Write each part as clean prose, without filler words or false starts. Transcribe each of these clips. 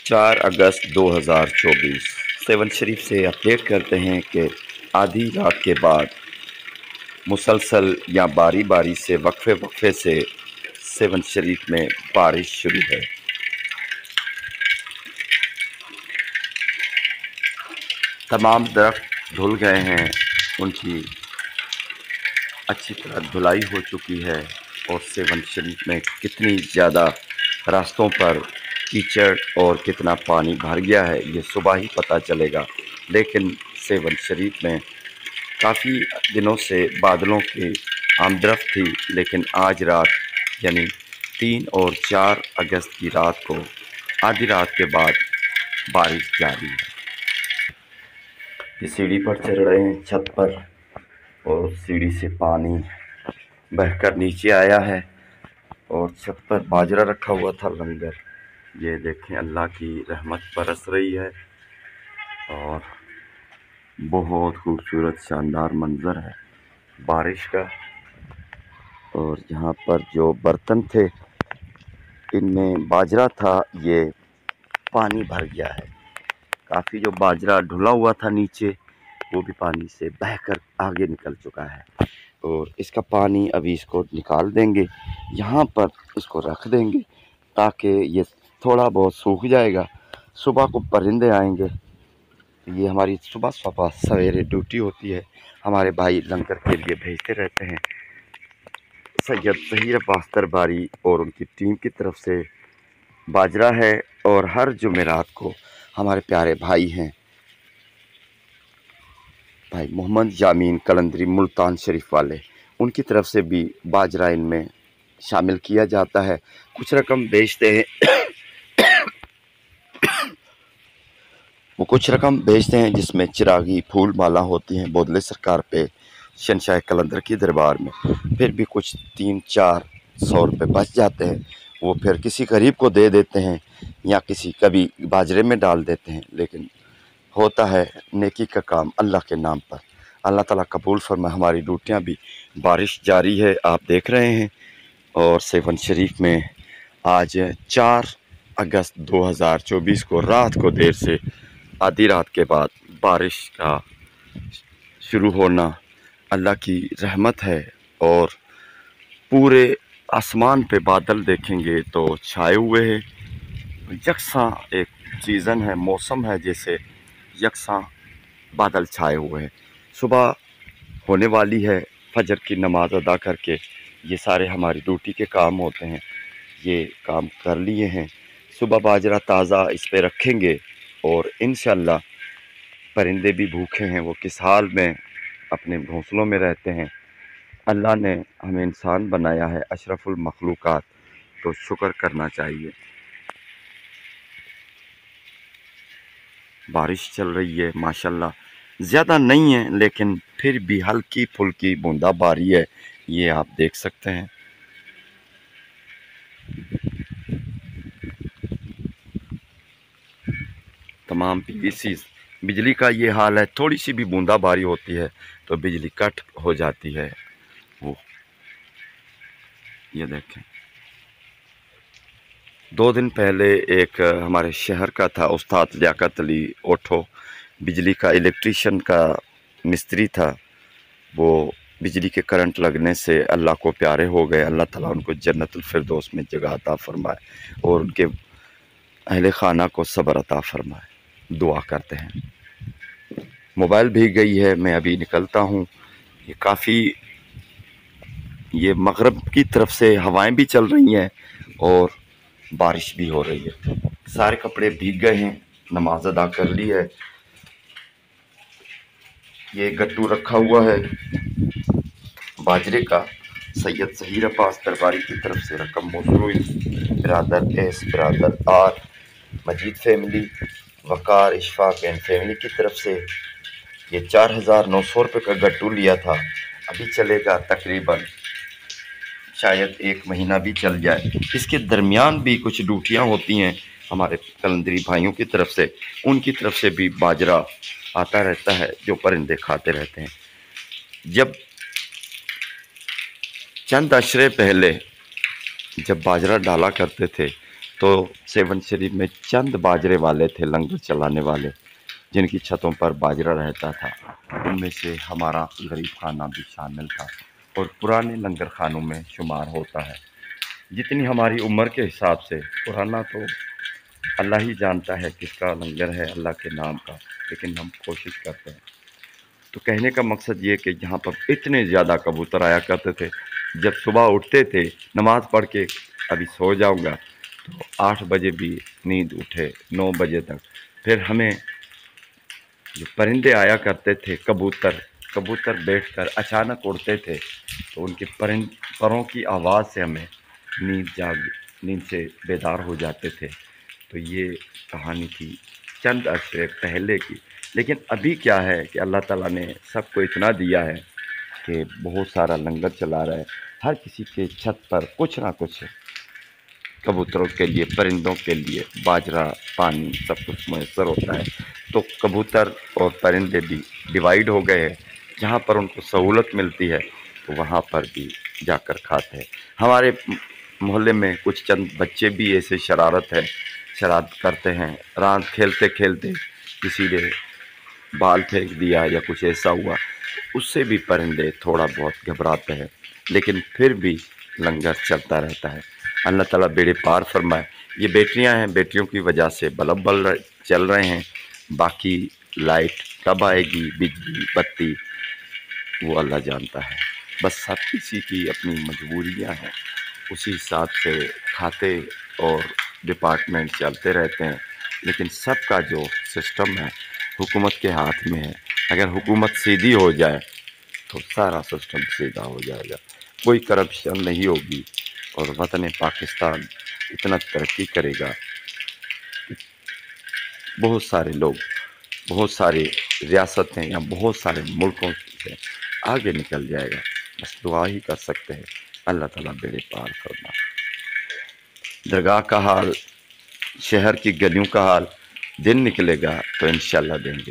4 अगस्त 2024 seven शरीफ से update करते हैं कि आधी रात के बाद मुसलसल या बारी बारी से वक्फे से सेवन शरीफ में बारिश शुरू है। तमाम दरख्त धुल गए हैं, उनकी अच्छी तरह धुलाई हो चुकी है और सेवन शरीफ में कितनी ज़्यादा रास्तों पर कीचड़ और कितना पानी भर गया है ये सुबह ही पता चलेगा। लेकिन सेवन शरीफ में काफ़ी दिनों से बादलों की आमदरफ्त थी, लेकिन आज रात यानी 3 और 4 अगस्त की रात को आधी रात के बाद बारिश जारी है। ये सीढ़ी पर चढ़ रहे हैं छत पर और सीढ़ी से पानी बहकर नीचे आया है और छत पर बाजरा रखा हुआ था लंगर। ये देखें अल्लाह की रहमत बरस रही है और बहुत खूबसूरत शानदार मंज़र है बारिश का। और यहाँ पर जो बर्तन थे इनमें बाजरा था, ये पानी भर गया है। काफ़ी जो बाजरा ढुला हुआ था नीचे वो भी पानी से बहकर आगे निकल चुका है और इसका पानी अभी इसको निकाल देंगे, यहाँ पर इसको रख देंगे ताकि ये थोड़ा बहुत सूख जाएगा। सुबह को परिंदे आएंगे। ये हमारी सुबह सवेरे ड्यूटी होती है, हमारे भाई लंगर के लिए भेजते रहते हैं। सैयद ज़हीर बारी और उनकी टीम की तरफ से बाजरा है और हर जुमेरात को हमारे प्यारे भाई हैं भाई मोहम्मद जामीन कलंदरी मुल्तान शरीफ वाले, उनकी तरफ से भी बाजरा इनमें शामिल किया जाता है। कुछ रकम बेचते हैं वो कुछ रकम बेचते हैं जिसमें चिरागी फूल माला होती हैं बोदले सरकार पे शहंशाह कलंदर की दरबार में। फिर भी कुछ 300-400 रुपये बच जाते हैं, वो फिर किसी गरीब को दे देते हैं या किसी कभी बाजरे में डाल देते हैं। लेकिन होता है नेकी का काम अल्लाह के नाम पर। अल्लाह ताला कबूल फरमाए। हमारी ड्यूटियाँ भी बारिश जारी है, आप देख रहे हैं। और सेवन शरीफ में आज 4 अगस्त 2024 को रात को देर से आधी रात के बाद बारिश का शुरू होना अल्लाह की रहमत है। और पूरे आसमान पे बादल देखेंगे तो छाए हुए हैं, यकसा एक सीज़न है, मौसम है, जैसे यकसा बादल छाए हुए हैं। सुबह होने वाली है, फजर की नमाज अदा करके ये सारे हमारी ड्यूटी के काम होते हैं, ये काम कर लिए हैं। सुबह बाजरा ताज़ा इस पे रखेंगे और इंशाअल्लाह परिंदे भी भूखे हैं, वो किस हाल में अपने घोंसलों में रहते हैं। अल्लाह ने हमें इंसान बनाया है अशरफुल मखलूक़ात, तो शुक्र करना चाहिए। बारिश चल रही है माशाल्लाह, ज़्यादा नहीं है लेकिन फिर भी हल्की फुल्की बूंदाबांदी है, ये आप देख सकते हैं। तमाम पीवीसी बिजली का ये हाल है, थोड़ी सी भी बूंदाबांदी होती है तो बिजली कट हो जाती है। वो ये देखें, 2 दिन पहले एक हमारे शहर का था उस्ताद लियाकत अली ओठो, बिजली का इलेक्ट्रीशियन का मिस्त्री था। वो बिजली के करंट लगने से अल्लाह को प्यारे हो गए। अल्लाह ताला उनको जन्नतुल फिरदौस में जगह अता फरमाए और उनके अहले खाना को सब्र अता फरमाए, दुआ करते हैं। मोबाइल भीग गई है, मैं अभी निकलता हूँ। ये काफ़ी ये मगरब की तरफ से हवाएं भी चल रही हैं और बारिश भी हो रही है। सारे कपड़े भीग गए हैं, नमाज अदा कर ली है। ये गट्टू रखा हुआ है बाजरे का, सैयद ज़हीर दरबारी की तरफ से रकम मौसूल हुई। Biradar S, Biradar R, Majeed family, Waqar, Ishfaq and family की तरफ से ये 4900 रुपये का गट्टू लिया था। अभी चलेगा तकरीबन शायद 1 महीना भी चल जाए। इसके दरमियान भी कुछ ड्यूटियाँ होती हैं हमारे कलंदरी भाइयों की तरफ से, उनकी तरफ से भी बाजरा आता रहता है जो परिंदे खाते रहते हैं। जब चंद अशरे पहले जब बाजरा डाला करते थे तो सेवन शरीफ में चंद बाजरे वाले थे लंगर चलाने वाले, जिनकी छतों पर बाजरा रहता था। उनमें से हमारा गरीब खाना भी शामिल था और पुराने लंगर खानों में शुमार होता है। जितनी हमारी उम्र के हिसाब से पुराना तो अल्लाह ही जानता है किसका लंगर है, अल्लाह के नाम का, लेकिन हम कोशिश करते हैं। तो कहने का मकसद ये कि यहाँ पर इतने ज़्यादा कबूतर आया करते थे। जब सुबह उठते थे नमाज़ पढ़ के अभी सो जाऊँगा, तो 8 बजे भी नींद उठे 9 बजे तक। फिर हमें जो परिंदे आया करते थे कबूतर, कबूतर बैठकर अचानक उड़ते थे, तो उनके परों की आवाज़ से हमें नींद से बेदार हो जाते थे। तो ये कहानी थी चंद अरसे पहले की। लेकिन अभी क्या है कि अल्लाह ताला ने सबको इतना दिया है कि बहुत सारा लंगर चला रहा है। हर किसी के छत पर कुछ ना कुछ कबूतरों के लिए, परिंदों के लिए बाजरा, पानी सब कुछ मैसर होता है। तो कबूतर और परिंदे भी डिवाइड हो गए हैं। जहाँ पर उनको सहूलत मिलती है तो वहाँ पर भी जाकर खाते हैं। हमारे मोहल्ले में कुछ चंद बच्चे भी ऐसे शरारत करते हैं। रात खेलते खेलते किसी ने बाल फेंक दिया या कुछ ऐसा हुआ, उससे भी परिंदे थोड़ा बहुत घबराते हैं, लेकिन फिर भी लंगर चलता रहता है। अल्लाह ताला बेड़े पार फरमाए। ये बैटरियां हैं, बैटरियों की वजह से बल्ब चल रहे हैं। बाकी लाइट कब आएगी, बिजली बत्ती, वो अल्लाह जानता है। बस हर किसी की अपनी मजबूरियां हैं, उसी हिसाब से खाते और डिपार्टमेंट चलते रहते हैं। लेकिन सबका जो सिस्टम है हुकूमत के हाथ में है। अगर हुकूमत सीधी हो जाए तो सारा सिस्टम सीधा हो जाएगा, कोई करप्शन नहीं होगी और वतन पाकिस्तान इतना तरक्की करेगा। बहुत सारे लोग, बहुत सारी रियासतें या बहुत सारे मुल्कों से आगे निकल जाएगा। बस दुआ ही कर सकते हैं, अल्लाह ताला बेड़े पार फरमा। दरगाह का हाल, शहर की गलियों का हाल दिन निकलेगा तो इंशाल्लाह देंगे।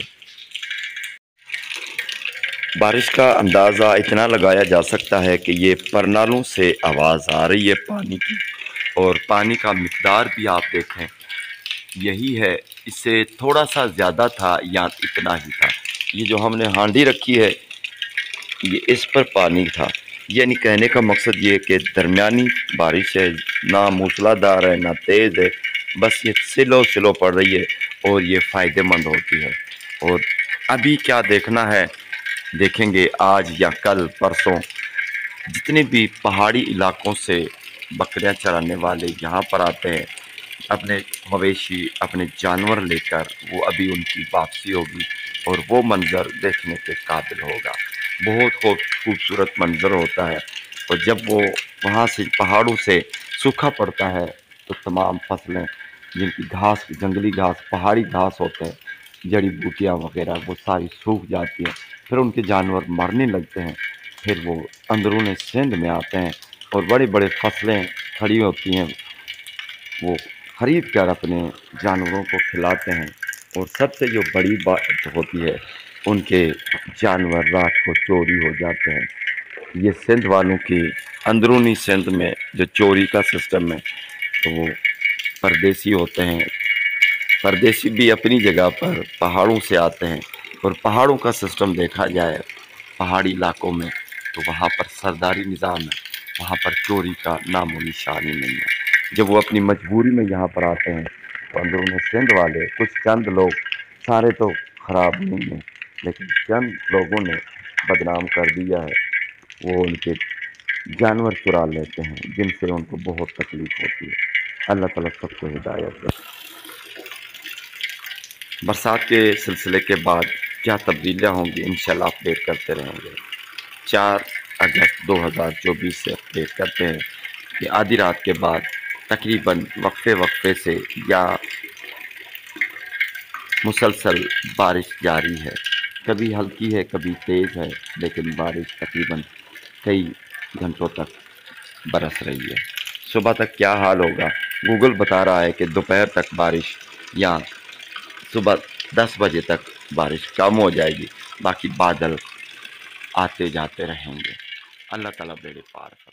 बारिश का अंदाज़ा इतना लगाया जा सकता है कि ये परनालों से आवाज़ आ रही है पानी की, और पानी का मिक़दार भी आप देखें यही है। इससे थोड़ा सा ज़्यादा था या इतना ही था। ये जो हमने हांडी रखी है ये इस पर पानी था। यानी कहने का मकसद ये कि दरमियानी बारिश है, ना मूसलाधार है ना तेज़ है, बस ये सिलो सिलो पड़ रही है और ये फ़ायदेमंद होती है। और अभी क्या देखना है देखेंगे, आज या कल परसों जितने भी पहाड़ी इलाकों से बकरियां चराने वाले यहाँ पर आते हैं अपने मवेशी, अपने जानवर लेकर, वो अभी उनकी वापसी होगी और वो मंज़र देखने के काबिल होगा। बहुत खूबसूरत मंज़र होता है। और जब वो वहाँ से पहाड़ों से सूखा पड़ता है तो तमाम फसलें जिनकी घास, जंगली घास, पहाड़ी घास होते हैं, जड़ी बूटियाँ वगैरह, वो सारी सूख जाती हैं। फिर उनके जानवर मरने लगते हैं। फिर वो अंदरूनी सिंध में आते हैं और बड़ी बड़ी फसलें खड़ी होती हैं, वो ख़रीद कर अपने जानवरों को खिलाते हैं। और सबसे जो बड़ी बात होती है, उनके जानवर रात को चोरी हो जाते हैं। ये सिंध वालों की अंदरूनी सिंध में जो चोरी का सिस्टम है, तो वो परदेसी होते हैं। परदेसी भी अपनी जगह पर पहाड़ों से आते हैं, और पहाड़ों का सिस्टम देखा जाए पहाड़ी इलाकों में तो वहाँ पर सरदारी निज़ाम है, वहाँ पर चोरी का नामो निशान ही नहीं है। जब वो अपनी मजबूरी में यहाँ पर आते हैं तो अंदरूनी सिंध वाले कुछ चंद लोग, सारे तो ख़राब नहीं हैं, लेकिन चंद लोगों ने बदनाम कर दिया है, वो उनके जानवर चुरा लेते हैं, जिनसे उनको बहुत तकलीफ़ होती है। अल्लाह ताला सबको हिदायत दे। बरसात के सिलसिले के बाद क्या तब्दीलियाँ होंगी इंशाल्लाह अपडेट करते रहेंगे। 4 अगस्त 2024 से अपडेट करते हैं कि आधी रात के बाद तकरीबन वक्फे से या मुसलसल बारिश जारी है। कभी हल्की है, कभी तेज़ है, लेकिन बारिश तकरीबन कई घंटों तक बरस रही है। सुबह तक क्या हाल होगा, गूगल बता रहा है कि दोपहर तक बारिश या सुबह 10 बजे तक बारिश कम हो जाएगी, बाकी बादल आते जाते रहेंगे। अल्लाह ताला बेड़े पार